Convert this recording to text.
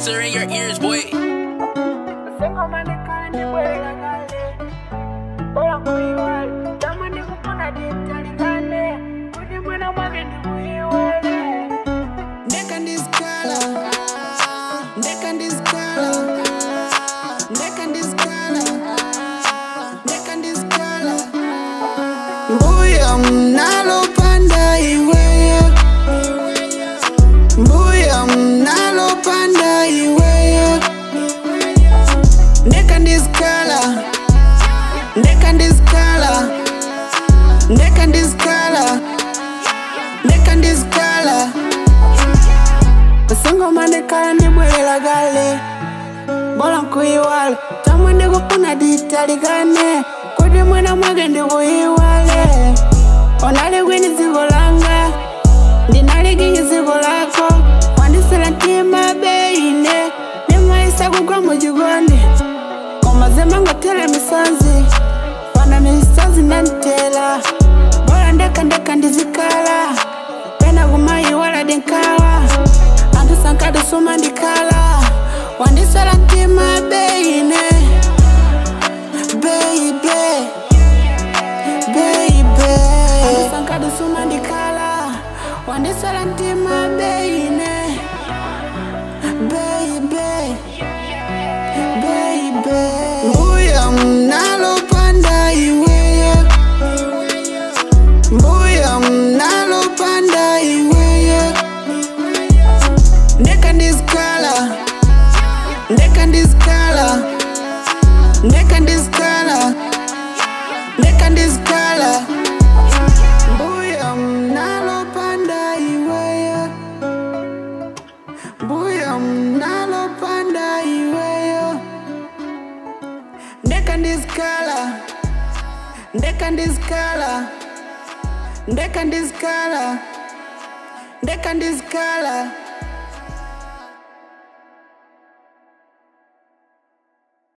cancer in your ears, boy. Mbuya mnalopanda iweyo, mbuya mnalopanda iweyo. Ndekandiskala, ndekandiskala, ndekandiskala, ndekandiskala. Basengo mandekala ndibwelela gale, bola nkuyiwala. Tamwe ndikufuna ditaligane, kodi mwena mwage ndikuyiwale. Onale gwini zigo langa, ndinale gingi zigo lako. Wandisela ntima beine, nimaisa kugwa mujigoni. Komazema ngotele misanzi, wana misanzi nantela. Bola ndeka ndizikala, pena gumayi wala dinkala. Andu sankade suma ndikala, wandisela ntima beine. Baby, baby, andu sankade suma ndikala, wandisela ntima beine. Baby, baby, mbuya mnalopanda iweyo, mbuya mnalopanda iweyo. Ndekandiskala, ndekandiskala, ndekandiskala, ndekandiskala. Mbuya mnalopanda iweyo, mbuya mnalopanda iweyo. Ndekandiskala, ndekandiskala, ndekandiskala, ndekandiskala.